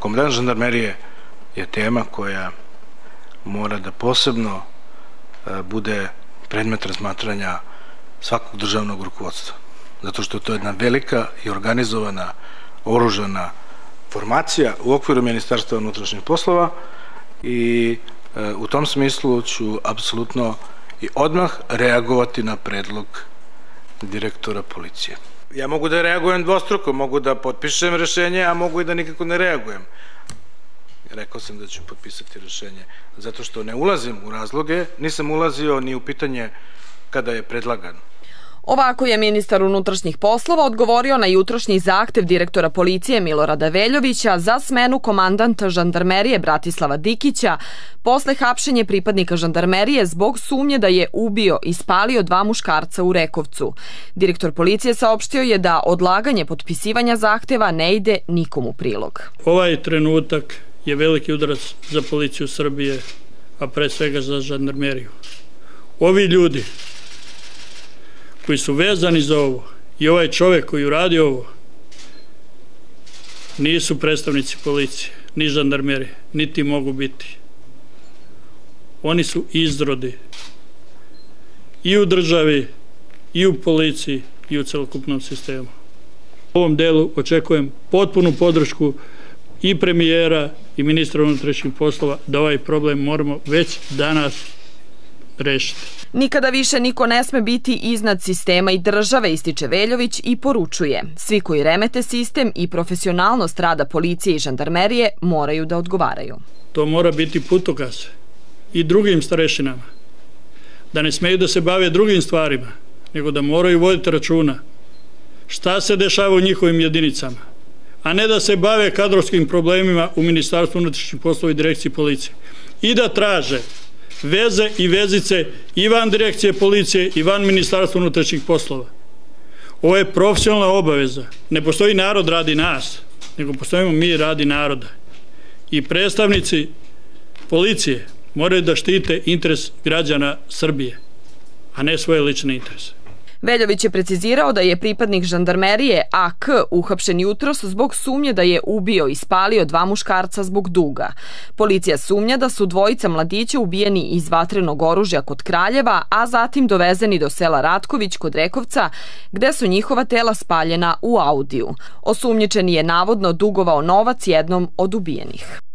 komandant žandarmerije je tema koja mora da posebno bude predmet razmatranja svakog državnog rukovodstva. Zato što to je jedna velika i organizovana oružana formacija u okviru Ministarstva unutrašnjih poslova i u tom smislu ću apsolutno i odmah reagovati na predlog direktora policije. Ja mogu da reagujem dvostruko, mogu da potpišem rešenje, a mogu i da nikako ne reagujem. Rekao sam da ću potpisati rešenje, zato što ne ulazim u razloge, nisam ulazio ni u pitanje kada je predlagan. Ovako je ministar unutrašnjih poslova odgovorio na jutrošnji zahtev direktora policije Milorada Veljovića za smenu komandanta žandarmerije Bratislava Dikića posle hapšenja pripadnika žandarmerije zbog sumnje da je ubio i spalio 2 muškarca u Rekovcu. Direktor policije saopštio je da odlaganje potpisivanja zahteva ne ide nikom u prilog. Ovaj trenutak je veliki udarac za policiju Srbije, a pre svega za žandarmeriju. Ovi ljudi koji su vezani za ovo i ovaj čovjek koji uradi ovo nisu predstavnici policije, ni žandarmerije, niti mogu biti. Oni su izrodi i u državi, i u policiji, i u celokupnom sistemu. U ovom delu očekujem potpunu podršku i premijera i ministra unutrašnjih poslova da ovaj problem moramo već danas rešiti. Nikada više niko ne sme biti iznad sistema i države, ističe Veljović i poručuje. Svi koji remete sistem i profesionalnost rada policije i žandarmerije moraju da odgovaraju. To mora biti putokaz i drugim starešinama. Da ne smeju da se bave drugim stvarima, nego da moraju voditi računa šta se dešava u njihovim jedinicama, a ne da se bave kadrovskim problemima u Ministarstvu unutrašnjih poslova i direkciji policije. I da traže veze i vezice i van direkcije policije i van Ministarstva unutrašnjih poslova. Ovo je profesionalna obaveza. Ne postoji narod radi nas, nego postojimo mi radi naroda. I predstavnici policije moraju da štite interes građana Srbije, a ne svoje lične interese. Veljović je precizirao da je pripadnik žandarmerije AK uhapšen jutros zbog sumnje da je ubio i spalio 2 muškarca zbog duga. Policija sumnja da su 2 mladića ubijeni iz vatrenog oružja kod Kraljeva, a zatim dovezeni do sela Ratković kod Rekovca, gde su njihova tela spaljena u Audiju. Osumnjičeni je navodno dugovao novac jednom od ubijenih.